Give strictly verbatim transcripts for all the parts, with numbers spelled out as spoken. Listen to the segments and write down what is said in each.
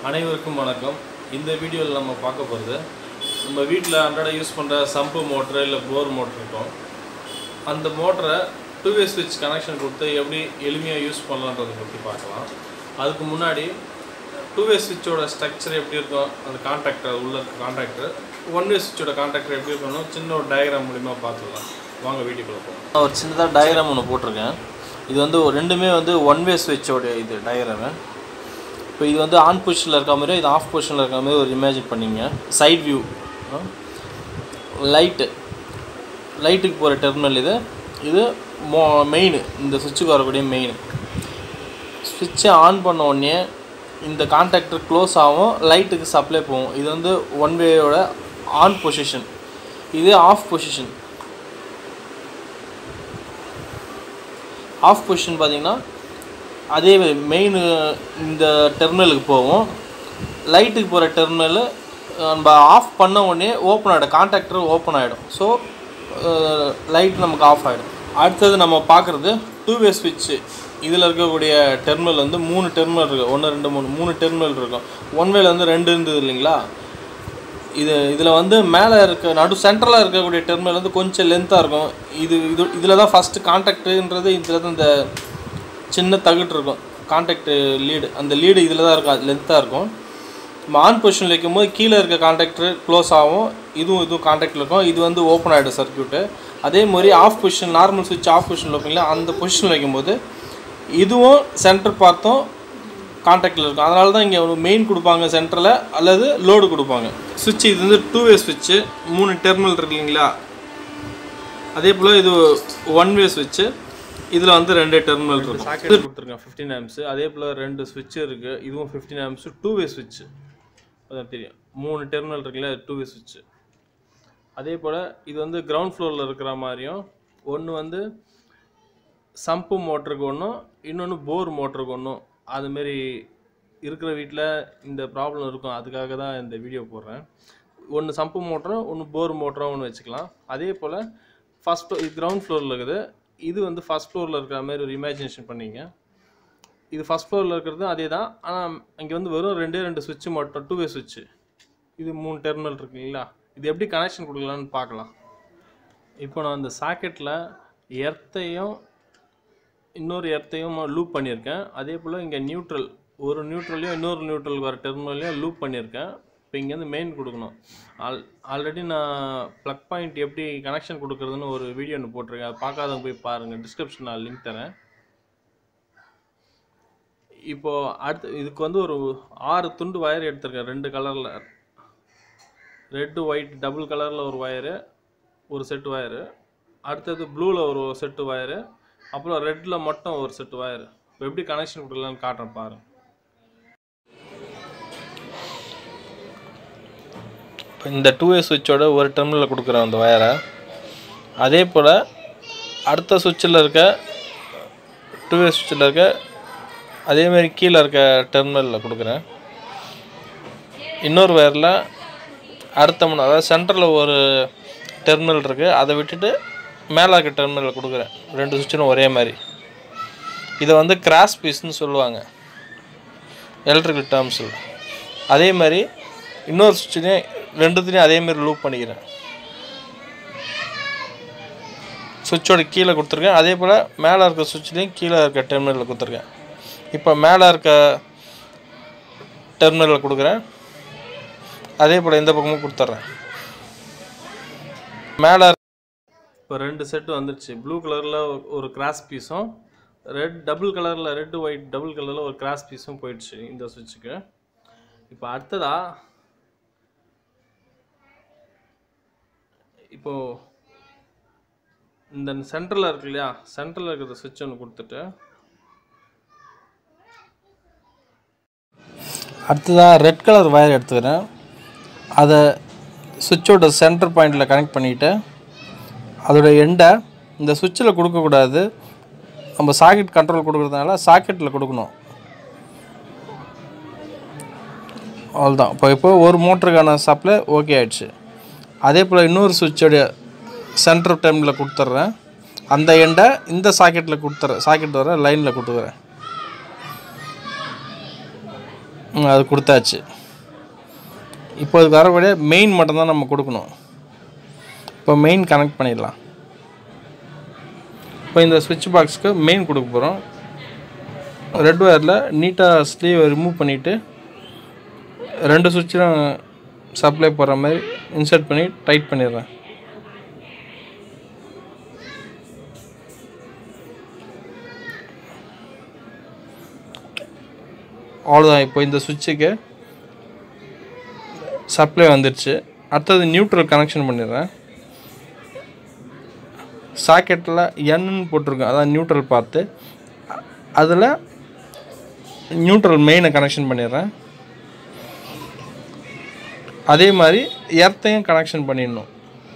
அனைவருக்கும் வணக்கம். இந்த வீடியோவில் நம்ம பார்க்க போகிறது, நம்ம வீட்டில் அன்றாட யூஸ் பண்ணுற சம்பு மோட்ரு இல்லை போர் மோட்ரு இருக்கும். அந்த மோட்டரை டூ வே ஸ்விட்ச் கனெக்ஷன் கொடுத்து எப்படி எளிமையாக யூஸ் பண்ணலான்றதை பற்றி பார்க்கலாம். அதுக்கு முன்னாடி டூ வே ஸ்விட்சோட ஸ்ட்ரக்சர் எப்படி இருக்கும், அந்த கான்டாக்டர் உள்ள இருக்க கான்டாக்டர், ஒன் வே ஸ்விட்சோட கான்டாக்டர் எப்படி இருக்கணும், சின்ன ஒரு டயக்ராம் மூலிமா பார்த்துக்கலாம். வாங்க வீடியோக்குள்ளே போகலாம். நான் ஒரு சின்னதாக டயக்ராம் ஒன்று போட்டிருக்கேன். இது வந்து ரெண்டுமே வந்து ஒன் வே ஸ்விட்சோட இது டயக்ராமு. இப்போ இது வந்து ஆன் பொசிஷனில் இருக்க மாதிரி, இது ஆஃப் பொசிஷனில் இருக்க மாதிரி ஒரு இமேஜின் பண்ணிங்க. சைட் வியூ லைட்டு லைட்டுக்கு போகிற டெர்மினல் இது இது மோ மெயின், இந்த சுவிட்சுக்கு வரக்கூடிய மெயின். ஸ்விட்சை ஆன் பண்ண உடனே இந்த கான்டாக்டர் க்ளோஸ் ஆகும், லைட்டுக்கு சப்ளை போகும். இது வந்து ஒன் வேயோட ஆன் பொசிஷன். இது ஆஃப் பொசிஷன். ஆஃப் பொசிஷன் பார்த்திங்கன்னா அதே மெயின் இந்த டெர்மினலுக்கு போகும், லைட்டுக்கு போகிற டெர்மினல் நம்ம ஆஃப் பண்ண உடனே ஓப்பன் ஆகிடும், கான்டாக்டர் ஓப்பன் ஆகிடும். ஸோ லைட் நமக்கு ஆஃப் ஆகிடும். அடுத்தது நம்ம பார்க்குறது டூ வே ஸ்விட்சு. இதில் இருக்கக்கூடிய டெர்மினல் வந்து மூணு டெர்மினல் இருக்குது. ஒன்று ரெண்டு மூணு மூணு டெர்மினல் இருக்கும். ஒன் வேல வந்து ரெண்டு இருந்தது இல்லைங்களா. இது இதில் வந்து மேலே இருக்க நடு சென்ட்ரலாக இருக்கக்கூடிய டெர்மினல் வந்து கொஞ்சம் லென்த்தாக இருக்கும். இது இது இதில் தான் ஃபஸ்ட்டு கான்டாக்டுன்றது, இதில் தான் இந்த சின்ன தகுட்டு இருக்கும் கான்டாக்ட் லீடு. அந்த லீடு இதில் தான் இருக்கும், அது லென்த்தாக இருக்கும். நம்ம ஆன் பொசிஷனில் வைக்கும்போது கீழே இருக்க கான்டாக்டர் க்ளோஸ் ஆகும், இதுவும் இதுவும் கான்டாக்டில் இருக்கும். இது வந்து ஓப்பன் ஆகிடும் சர்க்யூட்டு. அதே மாதிரி ஆஃப் பொசிஷன், நார்மல் ஸ்விட்ச் ஆஃப் பொசிஷனில் வைப்பீங்களா, அந்த பொசிஷனில் வைக்கும்போது இதுவும் சென்டர் பார்த்தும் கான்டாக்டில் இருக்கும். அதனால தான் இங்கே மெயின் கொடுப்பாங்க சென்டரில், அல்லது லோடு கொடுப்பாங்க. ஸ்விட்ச் இது வந்து டூ வே ஸ்விட்சு, மூணு டெர்மினல் இருக்கு இல்லைங்களா. அதே போல் இது ஒன் வே ஸ்விட்சு. இதில் வந்து ரெண்டு டெர்மினல் இருக்கும். சாக்கெட் கொடுத்துருக்கேன் ஃபிஃப்டீன் ஆம்ஸு. அதே போல் ரெண்டு ஸ்விட்சு இருக்குது. இதுவும் ஃபிஃப்டீன் ஆம்ஸு, டூ வே ஸ்விட்சு. அதான் தெரியும், மூணு டெர்மினல் இருக்குல்ல, டூ வே ஸ்விட்சு. அதே போல் இது வந்து கிரவுண்ட் ஃப்ளோரில் இருக்கிற மாதிரியும், ஒன்று வந்து சம்பு மோட்டருக்கு ஒன்றும், இன்னொன்று போர் மோட்டருக்கு ஒன்றும். அதுமாரி இருக்கிற வீட்டில் இந்த ப்ராப்ளம் இருக்கும். அதுக்காக தான் இந்த வீடியோ போடுறேன். ஒன்று சம்பு மோட்டரும் ஒன்று போர் மோட்டரும் ஒன்று வச்சுக்கலாம். அதே போல் ஃபஸ்ட் இது கிரவுண்ட் ஃப்ளோரில் இருக்குது, இது வந்து ஃபஸ்ட் ஃப்ளோரில் இருக்கிற மாதிரி ஒரு இமேஜினேஷன் பண்ணிங்க. இது ஃபஸ்ட் ஃப்ளோரில் இருக்கிறது அதே தான், ஆனால் இங்கே வந்து வெறும் ரெண்டே ரெண்டு சுவிட்சு மட்டும், டூ வே சுவிட்சு. இது மூணு டெர்மினல் இருக்குங்களா. இது எப்படி கனெக்ஷன் கொடுக்கலான்னு பார்க்கலாம். இப்போ நான் இந்த சாக்கெட்டில் எர்த்தையும் இன்னொரு எர்த்தையும் லூப் பண்ணியிருக்கேன். அதே போல் இங்கே நியூட்ரல், ஒரு நியூட்ரலையும் இன்னொரு நியூட்ரல் வர டெர்மினலையும் லூப் பண்ணியிருக்கேன். இப்போ இங்கேருந்து மெயின் கொடுக்கணும். ஆல் ஆல்ரெடி நான் ப்ளக் பாயிண்ட் எப்படி கனெக்ஷன் கொடுக்குறதுன்னு ஒரு வீடியோ ஒன்று போட்டிருக்கேன். அது பார்க்காதவங்க போய் பாருங்கள், டிஸ்கிரிப்ஷன் நான் லிங்க் தரேன். இப்போது அடுத்து இதுக்கு வந்து ஒரு ஆறு துண்டு வயர் எடுத்திருக்கேன், ரெண்டு கலரில், ரெட்டு ஒயிட் டபுள் கலரில் ஒரு வயரு, ஒரு செட்டு வயரு. அடுத்தது ப்ளூவில் ஒரு செட்டு வயரு, அப்புறம் ரெட்டில் மட்டும் ஒரு செட்டு வயரு. இப்போ எப்படி கனெக்ஷன் கொடுக்கலான்னு காட்டுறேன் பாருங்கள். இப்போ இந்த டூ வே சுவிட்சோட ஒரு டெர்மினலில் கொடுக்குறேன் அந்த வயரை. அதே போல் அடுத்த சுவிட்சில் இருக்க டூ வே சுவிட்சில் இருக்க அதேமாரி கீழே இருக்க டெர்மினலில் கொடுக்குறேன். இன்னொரு வயரில் அடுத்த மூணு, அதாவது சென்டரில் ஒரு டெர்மினல் இருக்குது, அதை விட்டுட்டு மேலே இருக்க டெர்மினலில் கொடுக்குறேன். ரெண்டு சுவிட்சும் ஒரே மாதிரி. இதை வந்து கிராஸ் பீஸ்ன்னு சொல்லுவாங்க எலக்ட்ரிக்கல் டேர்ம்ஸில். அதே மாதிரி இன்னொரு சுவிட்சுலேயும் ரெண்டுத்துலேயும் அதேமாரி லூப் பண்ணிக்கிறேன். சுவிட்சோட கீழே கொடுத்துருக்கேன். அதே போல் மேலே இருக்க சுவிட்ச்லேயும் கீழே இருக்க டெர்மினலில் கொடுத்துருக்கேன். இப்போ மேலே இருக்க டெர்மினலில் கொடுக்குறேன். அதே போல் இந்த பக்கமும் கொடுத்துட்றேன். மேலே இப்போ ரெண்டு செட்டு வந்துடுச்சு. ப்ளூ கலரில் ஒரு கிராஸ் பீஸும், ரெட் டபுள் கலரில், ரெட்டு ஒயிட் டபுள் கலரில் ஒரு கிராஸ் பீஸும் போயிடுச்சு இந்த சுவிட்சுக்கு. இப்போ அடுத்ததாக இப்போது இந்த சென்டரில் இருக்கு இல்லையா, சென்டரில் இருக்கிற சுவிட்ச் ஒன்று கொடுத்துட்டு, அடுத்ததாக ரெட் கலர் வயர் எடுத்துக்கிறேன். அதை சுவிட்சோட சென்டர் பாயிண்டில் கனெக்ட் பண்ணிவிட்டு, அதோட எண்டை இந்த சுவிட்சில் கொடுக்கக்கூடாது, நம்ம சாக்கெட் கண்ட்ரோல் கொடுக்குறதுனால சாக்கெட்டில் கொடுக்கணும். அவ்வளோதான். இப்போ இப்போ ஒரு மோட்டருக்கான சப்ளை ஓகே ஆகிடுச்சு. அதே போல் இன்னொரு சுவிட்சோடைய சென்டர் டைமில் கொடுத்துட்றேன். அந்த எண்டை இந்த சாக்கெட்டில் கொடுத்துறேன், சாக்கெட் வர லைனில் கொடுத்துக்கிறேன். அது கொடுத்தாச்சு. இப்போ அதுக்கு வரக்கூடிய மெயின் மட்டும்தான் நம்ம கொடுக்கணும். இப்போ மெயின் கனெக்ட் பண்ணிடலாம். இப்போ இந்த ஸ்விட்ச் பாக்ஸுக்கு மெயின் கொடுக்க போகிறோம். ரெட் ஒயரில் நீட்டாக ஸ்லீவை ரிமூவ் பண்ணிவிட்டு ரெண்டு சுவிட்சும் சப்ளை போடுற மாதிரி இன்சர்ட் பண்ணி டைட் பண்ணிடுறேன். அவ்வளோதான். இப்போ இந்த சுவிட்சுக்கு சப்ளை வந்துடுச்சு. அடுத்தது நியூட்ரல் கனெக்ஷன் பண்ணிடுறேன். சாக்கெட்டில் என்னு போட்டிருக்கேன், அதான் நியூட்ரல் பார்த்து. அதில் நியூட்ரல் மெயினை கனெக்ஷன் பண்ணிடுறேன். அதே மாதிரி எர்த்தையும் கனெக்ஷன் பண்ணிடணும்.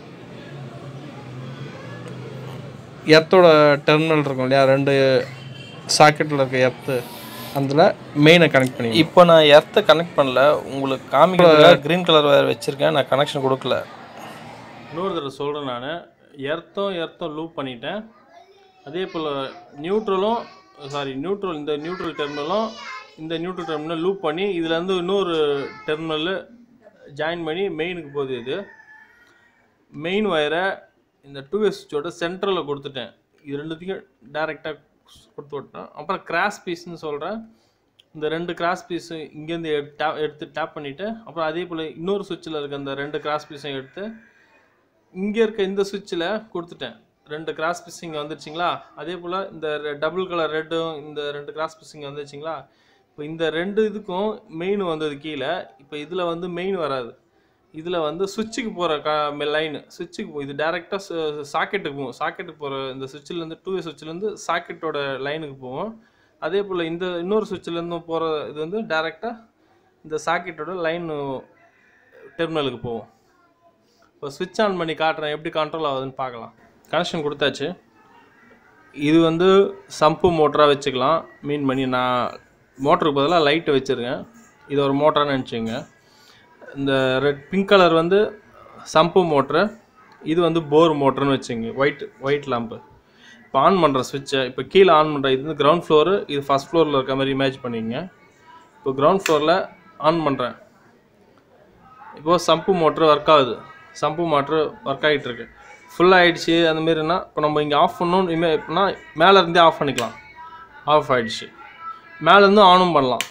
எர்த்தோட டெர்மினல் இருக்கும் இல்லையா, ரெண்டு சாக்கெட்டில் இருக்க எர்த்து, அதில் மெயினை கனெக்ட் பண்ணி. இப்போ நான் எர்த்தை கனெக்ட் பண்ணல, உங்களுக்கு காமிக்கிற க்ரீன் கலர் வேறு வச்சுருக்கேன், நான் கனெக்ஷன் கொடுக்கல. இன்னொரு தடவை சொல்கிறேன், நான் எர்த்தும் எர்த்தும் லூப் பண்ணிட்டேன். அதே போல் நியூட்ரலும் சாரி நியூட்ரல் இந்த நியூட்ரல் டெர்மினலும் இந்த நியூட்ரல் டெர்மினல் லூப் பண்ணி இதுலேருந்து இன்னொரு டெர்மினல் ஜாயின் பண்ணி மெயினுக்கு போகுது. இது மெயின் ஒயரை இந்த டூ வே சுவிட்சோட சென்டரில் கொடுத்துட்டேன். இது ரெண்டுத்தையும் டைரெக்டாக கொடுத்து விட்டேன். அப்புறம் கிராஸ் பீஸ்ன்னு சொல்கிறேன், இந்த ரெண்டு கிராஸ் பீஸு இங்கேருந்து டேப் எடுத்து டேப் பண்ணிவிட்டு, அப்புறம் அதே போல் இன்னொரு சுவிட்சில் இருக்க அந்த ரெண்டு கிராஸ் பீஸையும் எடுத்து இங்கே இருக்க இந்த சுவிட்சில் கொடுத்துட்டேன். ரெண்டு கிராஸ் பீஸ் இங்கே வந்துருச்சிங்களா. அதே போல் இந்த டபுள் கலர் ரெட்டும் இந்த ரெண்டு கிராஸ் பீஸ் இங்கே வந்துருச்சிங்களா. இப்போ இந்த ரெண்டு இதுக்கும் மெயின் வந்தது கீழே. இப்போ இதில் வந்து மெயின் வராது, இதில் வந்து சுவிட்சுக்கு போகிற க லைனு சுவிட்சுக்கு போ இது டேரெக்டாக சாக்கெட்டுக்கு போகும். சாக்கெட்டுக்கு போகிற இந்த சுவிட்சிலேருந்து டூ வே சுவிட்சிலேருந்து சாக்கெட்டோட லைனுக்கு போகும். அதே போல் இந்த இன்னொரு சுவிட்சிலேருந்து போகிற இது வந்து டேரெக்டாக இந்த சாக்கெட்டோட லைன் டெர்மினலுக்கு போகும். இப்போ ஸ்விட்ச் ஆன் பண்ணி காட்டுறேன், எப்படி கண்ட்ரோல் ஆகுதுன்னு பார்க்கலாம். கனெக்ஷன் கொடுத்தாச்சு. இது வந்து சம்பு மோட்டராக வச்சுக்கலாம். மீன் பண்ணி நான் மோட்டருக்கு பதிலாக லைட்டை வச்சுருக்கேன், இது ஒரு மோட்டரானு நினச்சிங்க. இந்த ரெட் பிங்க் கலர் வந்து சம்பு மோட்ரு, இது வந்து போர் மோட்டர்னு வச்சுங்க. White white lamp. இப்போ ஆன் பண்ணுற ஸ்விட்சை இப்போ கீழே ஆன் பண்ணுற, இது வந்து கிரவுண்ட் ஃப்ளோரு, இது ஃபஸ்ட் ஃப்ளோரில் இருக்க மாதிரி இமேஜ் பண்ணிங்க. இப்போ கிரவுண்ட் ஃப்ளோரில் ஆன் பண்ணுறேன். இப்போது சம்பு மோட்ரு ஒர்க் ஆகுது. சம்பு மோட்ரு ஒர்க் ஆகிட்டுருக்கு. ஃபுல் ஆகிடுச்சு அந்தமாரினா இப்போ நம்ம இங்கே ஆஃப் பண்ணணும். இமே இப்போனா மேலே இருந்தே ஆஃப் பண்ணிக்கலாம். ஆஃப் ஆகிடுச்சு. மேலேருந்து ஆனும் பண்ணலாம்,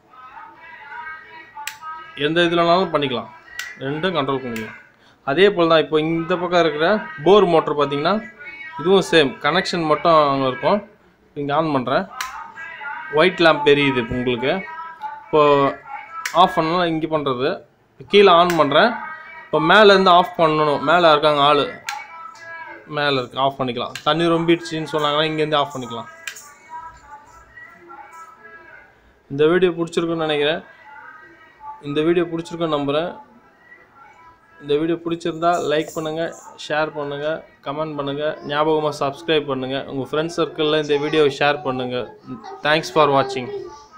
எந்த இதுலனாலும் பண்ணிக்கலாம், ரெண்டும் கண்ட்ரோல் பண்ணிக்கலாம். அதே போல் தான் இப்போ இந்த பக்கம் இருக்கிற போர் மோட்ரு பார்த்திங்கன்னா இதுவும் சேம் கனெக்ஷன் மட்டும் அங்கே இருக்கும். இங்கே ஆன் பண்ணுறேன், ஒயிட் லேம்ப் எரியுது. இப்போ உங்களுக்கு இப்போது ஆஃப் பண்ணலாம் இங்கே பண்ணுறது. கீழே ஆன் பண்ணுறேன். இப்போ மேலேருந்து ஆஃப் பண்ணணும், மேலே இருக்காங்க ஆள், மேலே இருக்கு, ஆஃப் பண்ணிக்கலாம். தண்ணி ரொம்பிடுச்சின்னு சொன்னாங்கன்னா இங்கேருந்து ஆஃப் பண்ணிக்கலாம். இந்த வீடியோ பிடிச்சிருக்குன்னு நினைக்கிறேன். இந்த வீடியோ பிடிச்சிருக்குன்னு நம்புகிறேன். இந்த வீடியோ பிடிச்சிருந்தா லைக் பண்ணுங்கள், ஷேர் பண்ணுங்கள், கமெண்ட் பண்ணுங்கள், ஞாபகமாக சப்ஸ்கிரைப் பண்ணுங்கள். உங்கள் ஃப்ரெண்ட்ஸ் சர்க்கிளில் இந்த வீடியோவை ஷேர் பண்ணுங்கள். தேங்க்ஸ் ஃபார் வாட்சிங்.